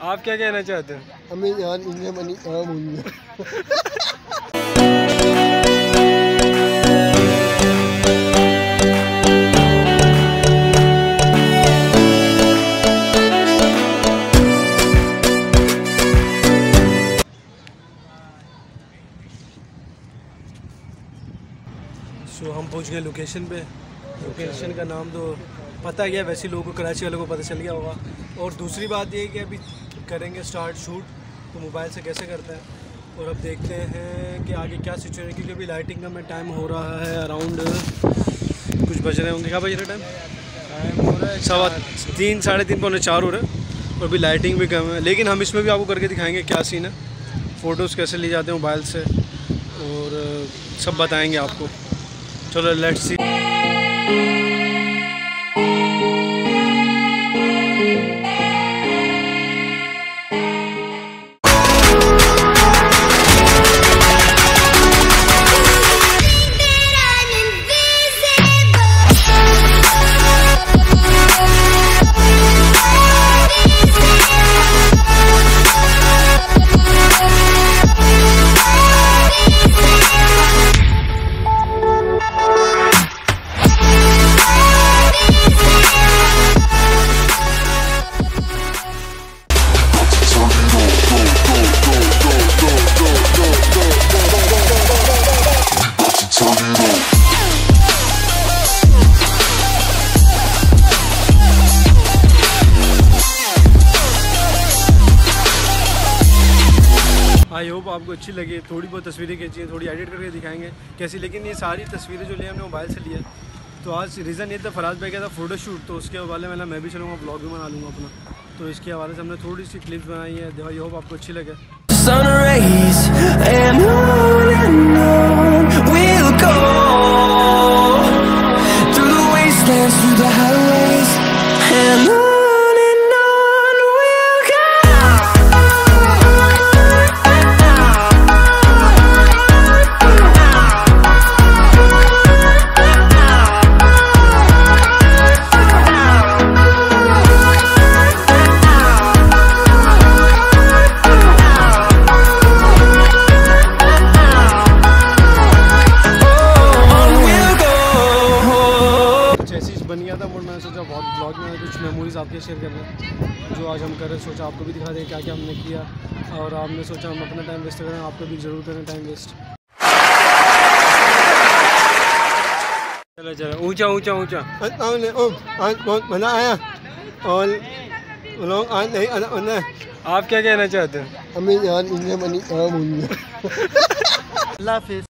आप क्या कहना चाहते हैं? हमें यार इन्हें मनी काम होंगे। सो हम पहुंच गए लोकेशन पे। लोकेशन का नाम तो पता गया, वैसे लोगों को, कराची वालों को पता चल गया होगा। और दूसरी बात ये कि अभी करेंगे स्टार्ट शूट, तो मोबाइल से कैसे करता है। और अब देखते हैं कि आगे क्या सिचुएशन है, क्योंकि अभी लाइटिंग का में टाइम हो रहा है अराउंड कुछ बज रहे होंगे। क्या बज रहे टाइम हो रहा है 3:30 साढ़े 3 पौने 4 हो रहे हैं। और अभी लाइटिंग भी कम है, लेकिन हम इसमें भी आपको करके दिखाएंगे क्या सीन है, फ़ोटोज़ कैसे ली जाते हैं मोबाइल से, और सब बताएँगे आपको। चलो लेट्स सी। आई होप आपको अच्छी लगी। थोड़ी बहुत तस्वीरें खींची हैं, थोड़ी एडिट करके दिखाएंगे कैसी, लेकिन ये सारी तस्वीरें जो लिए हमने मोबाइल से लिया। तो आज रीज़न ये था, फराज भाई का था फ़ोटोशूट, तो उसके हवाले में मैं भी चलूँगा, ब्लॉग भी बना लूँगा अपना। तो इसके हवाले से हमने थोड़ी सी क्लिप्स बनाई है। आई होप आपको अच्छी लगे। बन गया था मूड, मैंने सोचा बहुत ब्लॉग में कुछ मेमोरीज आपके शेयर करना जो आज हम कर रहे हैं। सोचा आपको भी दिखा दें क्या क्या हमने किया, और आपने सोचा हम अपना टाइम वेस्ट करें, आपको भी ज़रूर करें टाइम वेस्ट। चलो चलो, ऊंचा ऊंचा ऊंचा। आज बहुत मज़ा आया और लोग आज नहीं आना। आप क्या कहना चाहते हैं? हमें यार इन्हें मनी काम होंगे। अल्लाह हाफिज़।